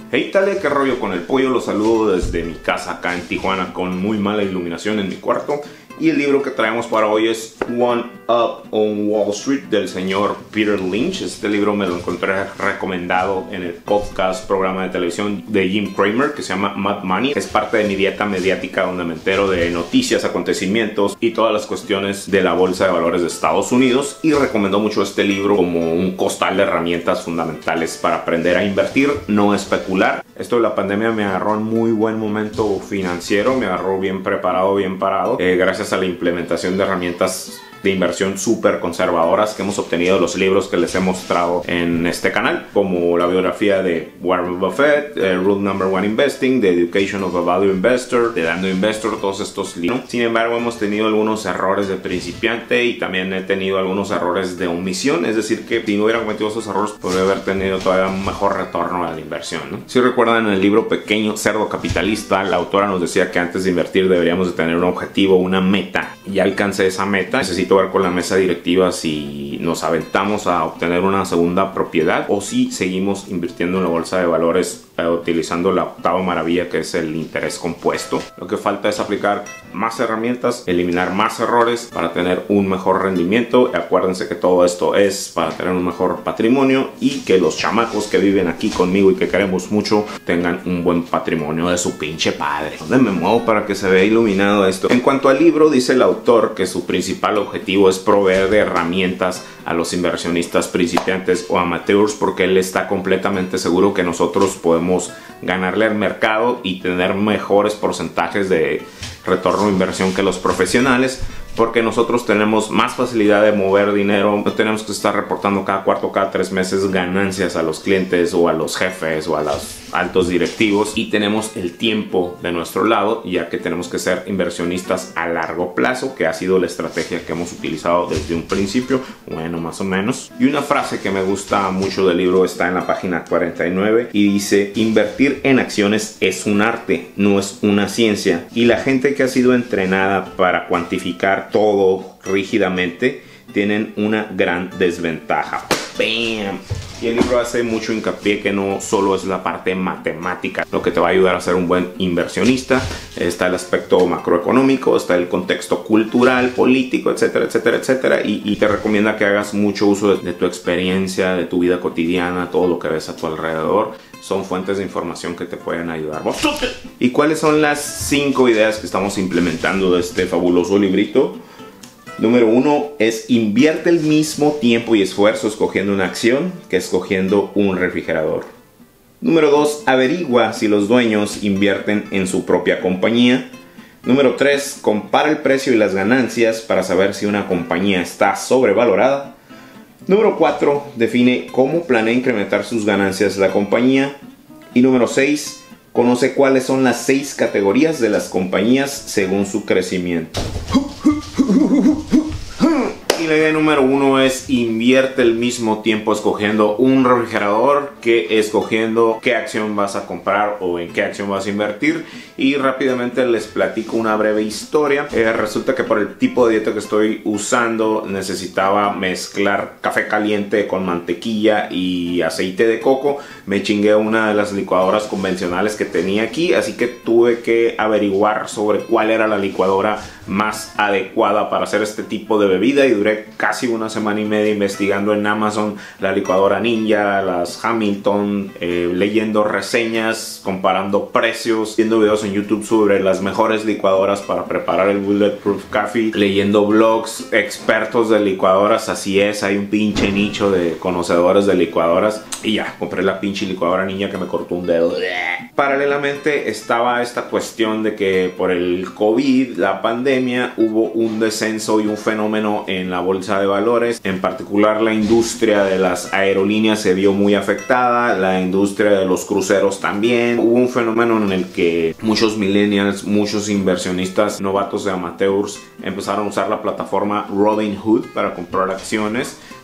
Hey Tale, qué rollo con el pollo, los saludo desde mi casa acá en Tijuana con muy mala iluminación en mi cuarto. Y el libro que traemos para hoy es One Up on Wall Street del señor Peter Lynch. Este libro me lo encontré recomendado en el podcast, programa de televisión de Jim Cramer que se llama Mad Money. Es parte de mi dieta mediática donde me entero de noticias, acontecimientos y todas las cuestiones de la bolsa de valores de Estados Unidos. Y recomiendo mucho este libro como un costal de herramientas fundamentales para aprender a invertir, no especular. Esto de la pandemia me agarró en muy buen momento financiero, me agarró bien preparado, bien parado, gracias a la implementación de herramientas de inversión súper conservadoras que hemos obtenido de los libros que les he mostrado en este canal, como la biografía de Warren Buffett, Rule Number One Investing, The Education of a Value Investor, The Dando Investor, todos estos libros. Sin embargo, hemos tenido algunos errores de principiante y también he tenido algunos errores de omisión, es decir que si no hubiera cometido esos errores podría haber tenido todavía un mejor retorno a la inversión, ¿no? Si recuerdan, en el libro Pequeño Cerdo Capitalista, la autora nos decía que antes de invertir deberíamos de tener un objetivo, una meta. Ya alcancé esa meta, necesito ver con la mesa directiva si nos aventamos a obtener una segunda propiedad o si seguimos invirtiendo en la bolsa de valores utilizando la octava maravilla, que es el interés compuesto. Lo que falta es aplicar más herramientas, eliminar más errores para tener un mejor rendimiento. Acuérdense que todo esto es para tener un mejor patrimonio y que los chamacos que viven aquí conmigo y que queremos mucho tengan un buen patrimonio de su pinche padre. ¿Dónde me muevo para que se vea iluminado esto? En cuanto al libro, dice el autor que su principal objetivo es proveer de herramientas a los inversionistas principiantes o amateurs, porque él está completamente seguro que nosotros podemos ganarle al mercado y tener mejores porcentajes de retorno de inversión que los profesionales, porque nosotros tenemos más facilidad de mover dinero, no tenemos que estar reportando cada cuarto, cada 3 meses ganancias a los clientes o a los jefes o a los altos directivos, y tenemos el tiempo de nuestro lado, ya que tenemos que ser inversionistas a largo plazo, que ha sido la estrategia que hemos utilizado desde un principio, bueno, más o menos. Y una frase que me gusta mucho del libro está en la página 49 y dice: invertir en acciones es un arte, no es una ciencia, y la gente que ha sido entrenada para cuantificar todo rígidamente tienen una gran desventaja. ¡Bam! Y el libro hace mucho hincapié que no solo es la parte matemática lo que te va a ayudar a ser un buen inversionista. Está el aspecto macroeconómico, está el contexto cultural, político, etcétera, etcétera, etcétera. Y te recomienda que hagas mucho uso de tu experiencia, de tu vida cotidiana, todo lo que ves a tu alrededor. Son fuentes de información que te pueden ayudar. ¿Y cuáles son las 5 ideas que estamos implementando de este fabuloso librito? Número 1 es: invierte el mismo tiempo y esfuerzo escogiendo una acción que escogiendo un refrigerador. Número 2, averigua si los dueños invierten en su propia compañía. Número 3, compara el precio y las ganancias para saber si una compañía está sobrevalorada. Número 4, define cómo planea incrementar sus ganancias la compañía. Y número 6, conoce cuáles son las 6 categorías de las compañías según su crecimiento. Y la idea número 1 es: invierte el mismo tiempo escogiendo un refrigerador que escogiendo qué acción vas a comprar o en qué acción vas a invertir. Y rápidamente les platico una breve historia. Resulta que por el tipo de dieta que estoy usando necesitaba mezclar café caliente con mantequilla y aceite de coco. Me chingué una de las licuadoras convencionales que tenía aquí, así que tuve que averiguar sobre cuál era la licuadora más adecuada para hacer este tipo de bebida, y duré casi 1 semana y media investigando en Amazon la licuadora Ninja, las Hamilton, leyendo reseñas, comparando precios, viendo videos en YouTube sobre las mejores licuadoras para preparar el Bulletproof Coffee, leyendo blogs, expertos de licuadoras. Así es, hay un pinche nicho de conocedores de licuadoras, y ya, compré la pinche licuadora Ninja que me cortó un dedo. Paralelamente estaba esta cuestión de que por el COVID, la pandemia, hubo un descenso y un fenómeno en la bolsa de valores. En particular, la industria de las aerolíneas se vio muy afectada, la industria de los cruceros también. Hubo un fenómeno en el que muchos millennials, muchos inversionistas novatos de amateurs empezaron a usar la plataforma Robinhood para comprar acciones.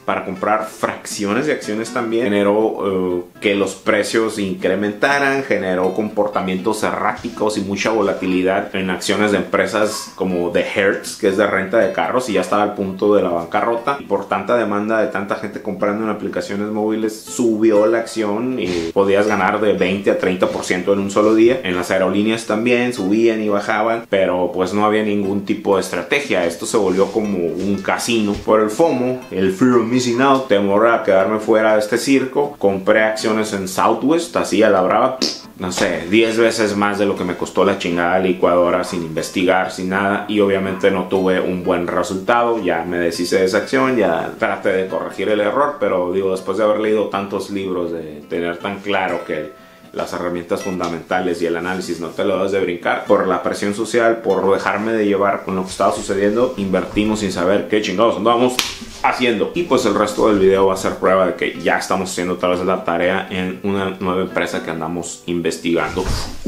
para comprar fracciones de acciones también. Generó que los precios incrementaran, generó comportamientos erráticos y mucha volatilidad en acciones de empresas como The Hertz, que es de renta de carros y ya estaba al punto de la bancarrota. Y por tanta demanda de tanta gente comprando en aplicaciones móviles, subió la acción y podías ganar de 20 a 30% en un solo día. En las aerolíneas también subían y bajaban, pero pues no había ningún tipo de estrategia. Esto se volvió como un casino. Por el FOMO, el Fear of Missing Out, temor a quedarme fuera de este circo, compré acciones en Southwest, así a la brava, no sé, 10 veces más de lo que me costó la chingada licuadora, sin investigar, sin nada, y obviamente no tuve un buen resultado. Ya me deshice de esa acción, ya traté de corregir el error, pero digo, después de haber leído tantos libros, de tener tan claro que las herramientas fundamentales y el análisis no te lo debes de brincar, por la presión social, por dejarme de llevar con lo que estaba sucediendo, invertimos sin saber qué chingados andábamos haciendo. Y pues el resto del video va a ser prueba de que ya estamos haciendo otra vez la tarea en una nueva empresa que andamos investigando.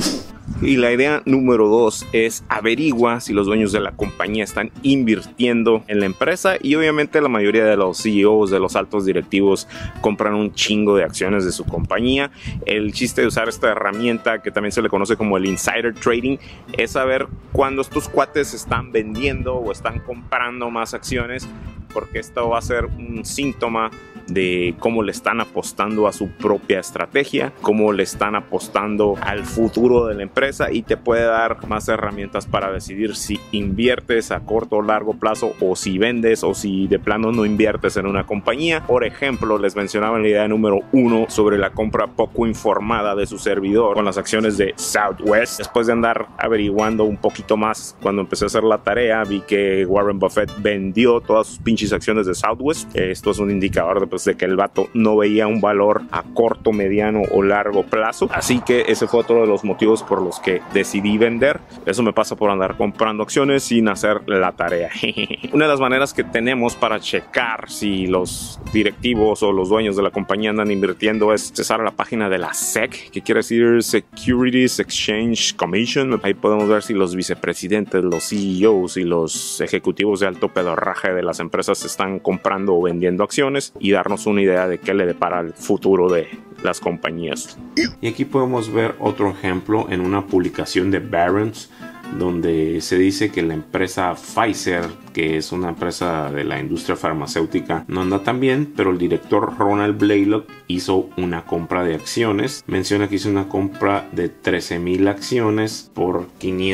Y la idea número 2 es averigua si los dueños de la compañía están invirtiendo en la empresa, y obviamente la mayoría de los CEOs, de los altos directivos, compran un chingo de acciones de su compañía. El chiste de usar esta herramienta, que también se le conoce como el insider trading, es saber cuándo estos cuates están vendiendo o están comprando más acciones, porque esto va a ser un síntoma de cómo le están apostando a su propia estrategia, cómo le están apostando al futuro de la empresa, y te puede dar más herramientas para decidir si inviertes a corto o largo plazo, o si vendes, o si de plano no inviertes en una compañía. Por ejemplo, les mencionaba en la idea número 1 sobre la compra poco informada de su servidor con las acciones de Southwest. Después de andar averiguando un poquito más, cuando empecé a hacer la tarea, vi que Warren Buffett vendió todas sus pinches acciones de Southwest. Esto es un indicador de que el vato no veía un valor a corto, mediano o largo plazo. Así que ese fue otro de los motivos por los que decidí vender. Eso me pasa por andar comprando acciones sin hacer la tarea. Una de las maneras que tenemos para checar si los directivos o los dueños de la compañía andan invirtiendo es accesar a la página de la SEC, que quiere decir Securities Exchange Commission. Ahí podemos ver si los vicepresidentes, los CEOs y los ejecutivos de alto pedorraje de las empresas están comprando o vendiendo acciones, y darnos una idea de qué le depara el futuro de las compañías. Y aquí podemos ver otro ejemplo en una publicación de Barron's, donde se dice que la empresa Pfizer, que es una empresa de la industria farmacéutica, no anda tan bien, pero el director Ronald Blaylock hizo una compra de acciones. Menciona que hizo una compra de 13,000 acciones por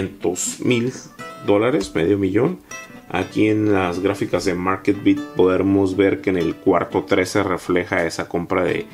$500,000, medio millón. Aquí en las gráficas de MarketBeat podemos ver que en el cuarto 13 refleja esa compra de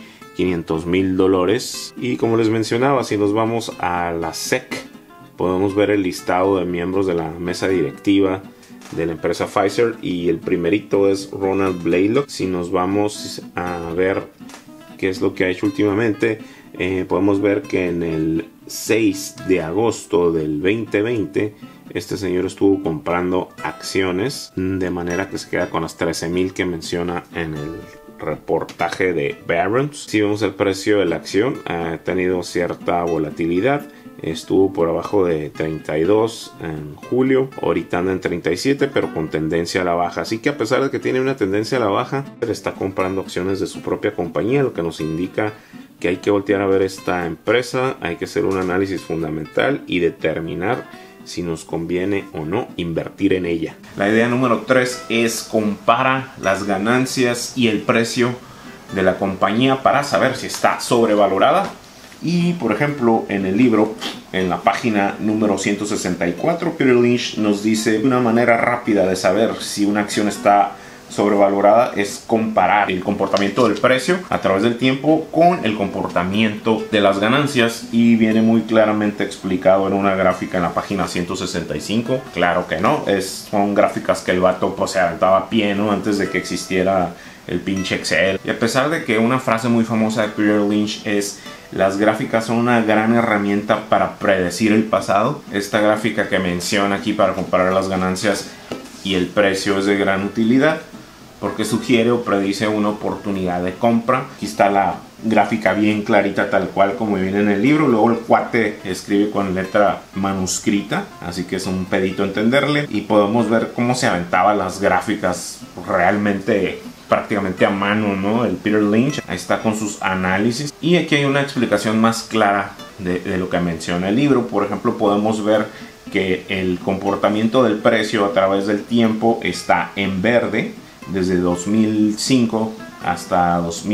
$500,000. Y como les mencionaba, si nos vamos a la SEC, podemos ver el listado de miembros de la mesa directiva de la empresa Pfizer, y el primerito es Ronald Blaylock. Si nos vamos a ver qué es lo que ha hecho últimamente, podemos ver que en el 6 de agosto del 2020 este señor estuvo comprando acciones, de manera que se queda con las 13,000 que menciona en el reportaje de Barron's. Si vemos el precio de la acción, ha tenido cierta volatilidad. Estuvo por abajo de 32 en julio, ahorita anda en 37, pero con tendencia a la baja. Así que a pesar de que tiene una tendencia a la baja, está comprando acciones de su propia compañía, lo que nos indica que hay que voltear a ver esta empresa, hay que hacer un análisis fundamental y determinar si nos conviene o no invertir en ella. La idea número 3 es compara las ganancias y el precio de la compañía para saber si está sobrevalorada. Y por ejemplo, en el libro, en la página número 164, Peter Lynch nos dice una manera rápida de saber si una acción está sobrevalorada es comparar el comportamiento del precio a través del tiempo con el comportamiento de las ganancias, y viene muy claramente explicado en una gráfica en la página 165. Claro que no, son gráficas que el vato pues se aventaba a pie, ¿no? Antes de que existiera el pinche Excel. Y a pesar de que una frase muy famosa de Peter Lynch es: las gráficas son una gran herramienta para predecir el pasado, esta gráfica que menciona aquí para comparar las ganancias y el precio es de gran utilidad, porque sugiere o predice una oportunidad de compra. Aquí está la gráfica bien clarita, tal cual como viene en el libro. Luego el cuate escribe con letra manuscrita, así que es un pedito entenderle. Y podemos ver cómo se aventaba las gráficas realmente prácticamente a mano, ¿no? El Peter Lynch, ahí está con sus análisis. Y aquí hay una explicación más clara de lo que menciona el libro. Por ejemplo, podemos ver que el comportamiento del precio a través del tiempo está en verde desde 2005 hasta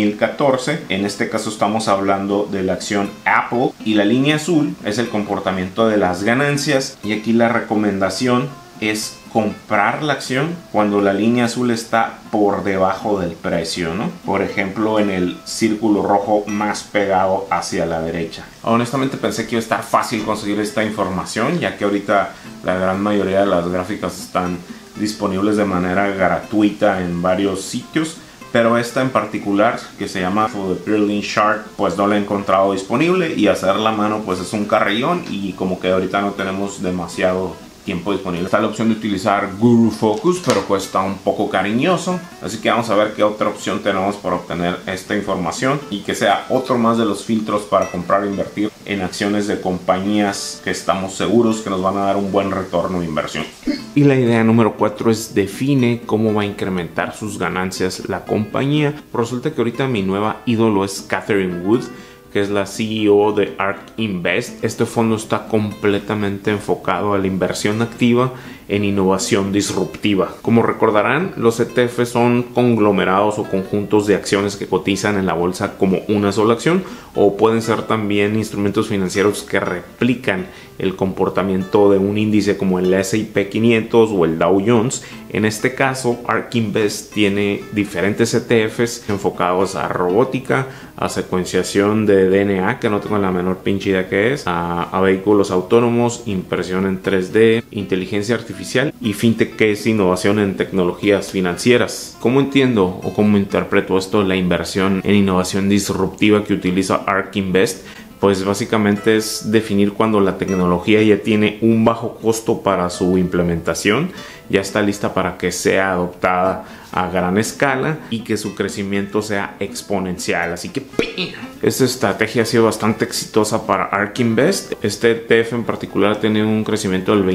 2014. En este caso estamos hablando de la acción Apple, y la línea azul es el comportamiento de las ganancias, y aquí la recomendación es comprar la acción cuando la línea azul está por debajo del precio, ¿no? Por ejemplo, en el círculo rojo más pegado hacia la derecha. Honestamente pensé que iba a estar fácil conseguir esta información, ya que ahorita la gran mayoría de las gráficas están disponibles de manera gratuita en varios sitios, pero esta en particular, que se llama The Peter Lynch Chart, pues no la he encontrado disponible, y hacer la mano pues es un carrillón, y como que ahorita no tenemos demasiado tiempo disponible. Está la opción de utilizar Guru Focus, pero cuesta un poco cariñoso, así que vamos a ver qué otra opción tenemos para obtener esta información y que sea otro más de los filtros para comprar e invertir en acciones de compañías que estamos seguros que nos van a dar un buen retorno de inversión. Y la idea número 4 es: define cómo va a incrementar sus ganancias la compañía. Resulta que ahorita mi nueva ídolo es Catherine Wood, que es la CEO de ARK Invest. Este fondo está completamente enfocado a la inversión activa en innovación disruptiva. Como recordarán, los ETF son conglomerados o conjuntos de acciones que cotizan en la bolsa como una sola acción, o pueden ser también instrumentos financieros que replican el comportamiento de un índice como el S&P 500 o el Dow Jones. En este caso, ARK Invest tiene diferentes ETFs enfocados a robótica, a secuenciación de DNA, que no tengo la menor pinche idea que es, a vehículos autónomos, impresión en 3D, inteligencia artificial y fintech, que es innovación en tecnologías financieras. ¿Cómo entiendo o cómo interpreto esto, la inversión en innovación disruptiva que utiliza ARK Invest? Pues básicamente es definir cuando la tecnología ya tiene un bajo costo para su implementación, ya está lista para que sea adoptada a gran escala y que su crecimiento sea exponencial. Así que esta estrategia ha sido bastante exitosa para ARK Invest. Este ETF en particular ha tenido un crecimiento del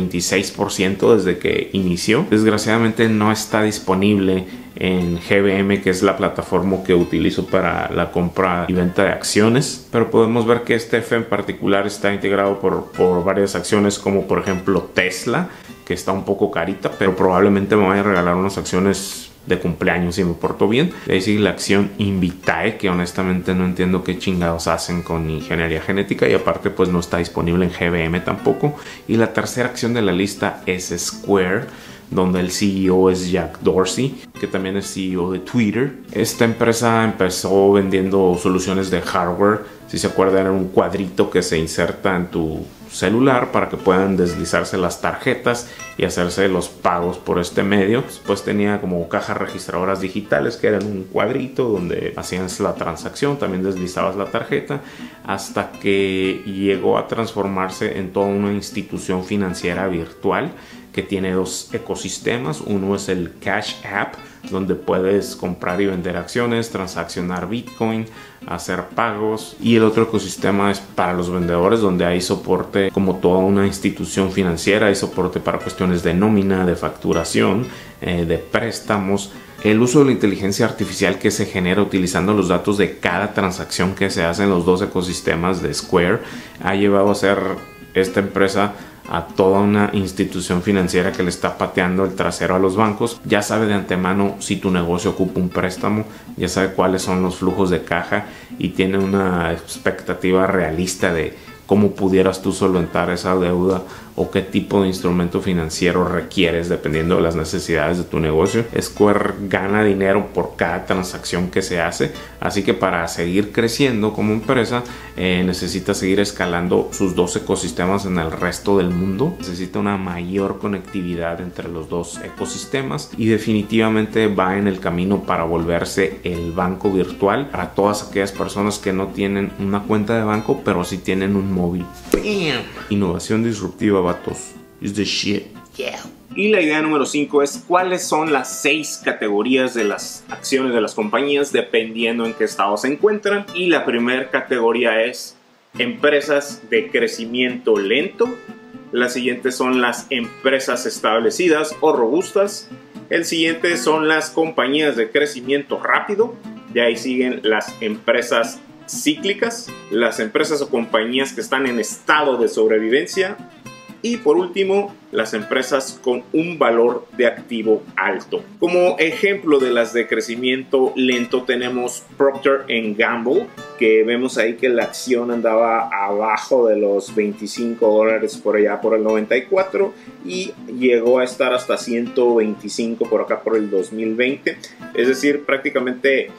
26% desde que inició. Desgraciadamente no está disponible en GBM, que es la plataforma que utilizo para la compra y venta de acciones, pero podemos ver que este ETF en particular está integrado por varias acciones, como por ejemplo Tesla, que está un poco carita, pero probablemente me vaya a regalar unas acciones de cumpleaños si me porto bien. De ahí sigue la acción Invitae, que honestamente no entiendo qué chingados hacen con ingeniería genética, y aparte pues no está disponible en GBM tampoco. Y la tercera acción de la lista es Square, donde el CEO es Jack Dorsey, que también es CEO de Twitter. Esta empresa empezó vendiendo soluciones de hardware. Si se acuerdan, era un cuadrito que se inserta en tu celular para que puedan deslizarse las tarjetas y hacerse los pagos por este medio. Después tenía como cajas registradoras digitales, que eran un cuadrito donde hacías la transacción, también deslizabas la tarjeta, hasta que llegó a transformarse en toda una institución financiera virtual que tiene dos ecosistemas. Uno es el Cash App, donde puedes comprar y vender acciones, transaccionar Bitcoin, hacer pagos, y el otro ecosistema es para los vendedores, donde hay soporte como toda una institución financiera, hay soporte para cuestiones de nómina, de facturación, de préstamos. El uso de la inteligencia artificial que se genera utilizando los datos de cada transacción que se hace en los dos ecosistemas de Square ha llevado a ser esta empresa a toda una institución financiera que le está pateando el trasero a los bancos. Ya sabe de antemano si tu negocio ocupa un préstamo, ya sabe cuáles son los flujos de caja y tiene una expectativa realista de cómo pudieras tú solventar esa deuda o qué tipo de instrumento financiero requieres dependiendo de las necesidades de tu negocio. Square gana dinero por cada transacción que se hace, así que para seguir creciendo como empresa necesita seguir escalando sus dos ecosistemas en el resto del mundo. Necesita una mayor conectividad entre los dos ecosistemas y definitivamente va en el camino para volverse el banco virtual para todas aquellas personas que no tienen una cuenta de banco pero sí tienen un móvil. ¡Bam! Innovación disruptiva, vatos. Is the shit. Yeah. Y la idea número 5 es cuáles son las 6 categorías de las acciones de las compañías dependiendo en qué estado se encuentran. Y la primera categoría es empresas de crecimiento lento. Las siguientes son las empresas establecidas o robustas. El siguiente son las compañías de crecimiento rápido. De ahí siguen las empresas cíclicas, las empresas o compañías que están en estado de sobrevivencia. Y por último, las empresas con un valor de activo alto. Como ejemplo de las de crecimiento lento tenemos Procter & Gamble, que vemos ahí que la acción andaba abajo de los $25 por allá por el 94 y llegó a estar hasta 125 por acá por el 2020. Es decir, prácticamente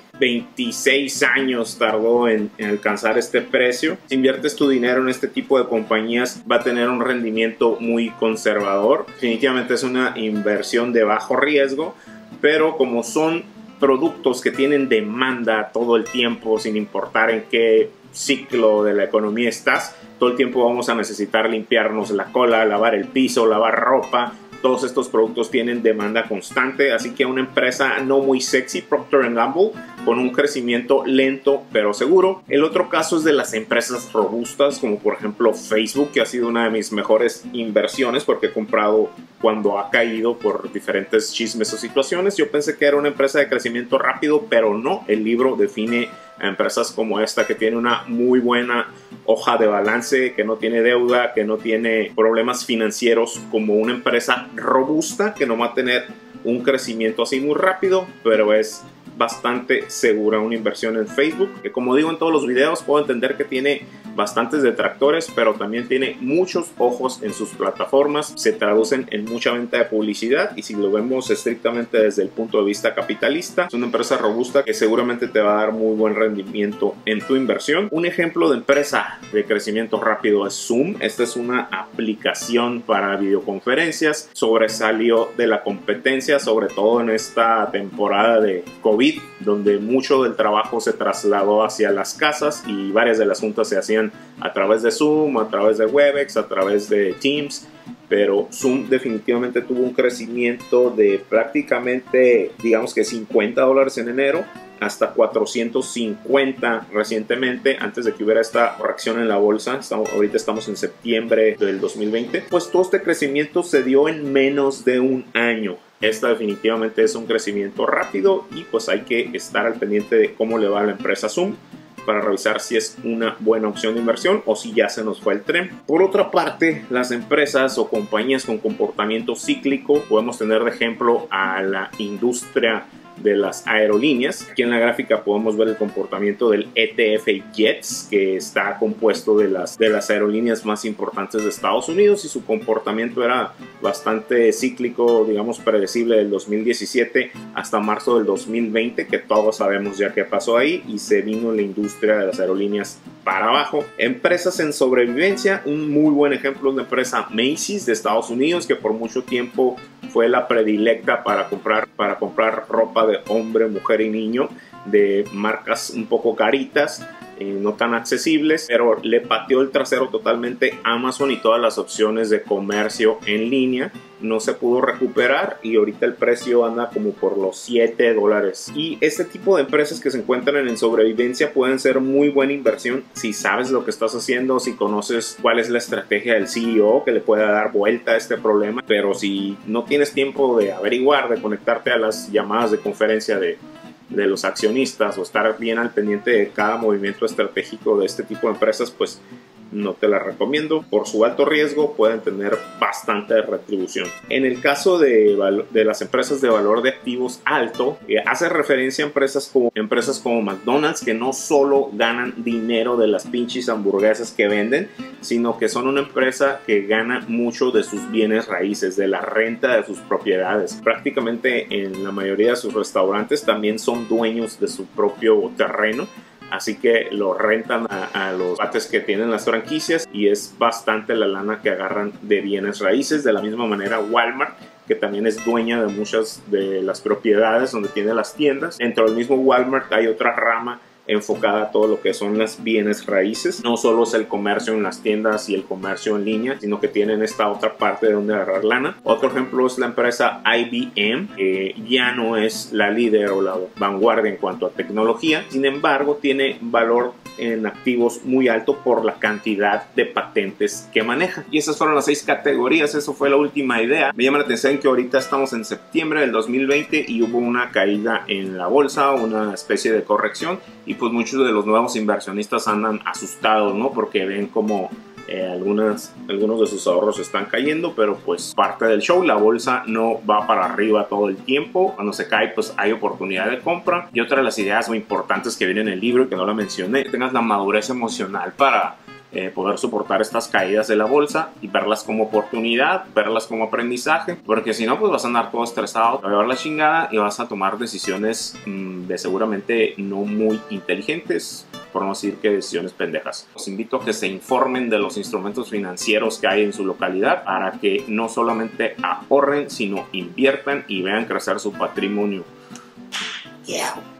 26 años tardó en alcanzar este precio. Si inviertes tu dinero en este tipo de compañías, va a tener un rendimiento muy conservador. Definitivamente es una inversión de bajo riesgo, pero como son productos que tienen demanda todo el tiempo, sin importar en qué ciclo de la economía estás, todo el tiempo vamos a necesitar limpiarnos la cola, lavar el piso, lavar ropa. Todos estos productos tienen demanda constante, así que una empresa no muy sexy, Procter & Gamble, con un crecimiento lento pero seguro. El otro caso es de las empresas robustas, como por ejemplo Facebook, que ha sido una de mis mejores inversiones porque he comprado cuando ha caído por diferentes chismes o situaciones. Yo pensé que era una empresa de crecimiento rápido, pero no. El libro define a empresas como esta, que tiene una muy buena hoja de balance, que no tiene deuda, que no tiene problemas financieros, como una empresa robusta que no va a tener un crecimiento así muy rápido, pero es bastante segura. Una inversión en Facebook, que como digo en todos los videos, puedo entender que tiene bastantes detractores, pero también tiene muchos ojos en sus plataformas, se traducen en mucha venta de publicidad, y si lo vemos estrictamente desde el punto de vista capitalista, es una empresa robusta que seguramente te va a dar muy buen rendimiento en tu inversión. Un ejemplo de empresa de crecimiento rápido es Zoom. Esta es una aplicación para videoconferencias, sobresalió de la competencia, sobre todo en esta temporada de COVID, donde mucho del trabajo se trasladó hacia las casas y varias de las juntas se hacían a través de Zoom, a través de Webex, a través de Teams. Pero Zoom definitivamente tuvo un crecimiento de prácticamente, digamos que $50 en enero hasta 450 recientemente, antes de que hubiera esta corrección en la bolsa. Ahorita estamos en septiembre del 2020. Pues todo este crecimiento se dio en menos de un año. Esta definitivamente es un crecimiento rápido y pues hay que estar al pendiente de cómo le va a la empresa Zoom para revisar si es una buena opción de inversión o si ya se nos fue el tren. Por otra parte, las empresas o compañías con comportamiento cíclico, podemos tener de ejemplo a la industria de las aerolíneas. Aquí en la gráfica podemos ver el comportamiento del ETF Jets, que está compuesto de las aerolíneas más importantes de Estados Unidos, y su comportamiento era bastante cíclico, digamos predecible, del 2017 hasta marzo del 2020, que todos sabemos ya qué pasó ahí, y se vino la industria de las aerolíneas para abajo. Empresas en sobrevivencia, un muy buen ejemplo es la empresa Macy's de Estados Unidos, que por mucho tiempo fue la predilecta para comprar ropa de hombre, mujer y niño, de marcas un poco caritas, no tan accesibles, pero le pateó el trasero totalmente Amazon y todas las opciones de comercio en línea. No se pudo recuperar y ahorita el precio anda como por los $7. Y este tipo de empresas que se encuentran en sobrevivencia pueden ser muy buena inversión si sabes lo que estás haciendo, si conoces cuál es la estrategia del CEO que le pueda dar vuelta a este problema. Pero si no tienes tiempo de averiguar, de conectarte a las llamadas de conferencia de los accionistas o estar bien al pendiente de cada movimiento estratégico de este tipo de empresas, pues no te la recomiendo. Por su alto riesgo pueden tener bastante retribución. En el caso de las empresas de valor de activos alto, hace referencia a empresas como McDonald's, que no solo ganan dinero de las pinches hamburguesas que venden, sino que son una empresa que gana mucho de sus bienes raíces, de la renta de sus propiedades. Prácticamente en la mayoría de sus restaurantes también son dueños de su propio terreno, así que lo rentan a los cuates que tienen las franquicias, y es bastante la lana que agarran de bienes raíces. De la misma manera Walmart, que también es dueña de muchas de las propiedades donde tiene las tiendas. Dentro del mismo Walmart hay otra rama enfocada a todo lo que son las bienes raíces. No solo es el comercio en las tiendas y el comercio en línea, sino que tienen esta otra parte de donde agarrar lana. Otro ejemplo es la empresa IBM, que ya no es la líder o la vanguardia en cuanto a tecnología, sin embargo tiene valor en activos muy alto por la cantidad de patentes que manejan. Y esas fueron las 6 categorías, eso fue la última idea. Me llama la atención que ahorita estamos en septiembre del 2020 y hubo una caída en la bolsa, una especie de corrección, y pues muchos de los nuevos inversionistas andan asustados, ¿no? Porque ven como algunos de sus ahorros están cayendo, pero pues parte del show. La bolsa no va para arriba todo el tiempo. Cuando se cae, pues hay oportunidad de compra. Y otra de las ideas muy importantes que viene en el libro y que no la mencioné, que tengas la madurez emocional para poder soportar estas caídas de la bolsa y verlas como oportunidad, verlas como aprendizaje, porque si no, pues vas a andar todo estresado, te va a llevar la chingada y vas a tomar decisiones de seguramente no muy inteligentes, por no decir que decisiones pendejas. Los invito a que se informen de los instrumentos financieros que hay en su localidad para que no solamente ahorren, sino inviertan y vean crecer su patrimonio. Yeah.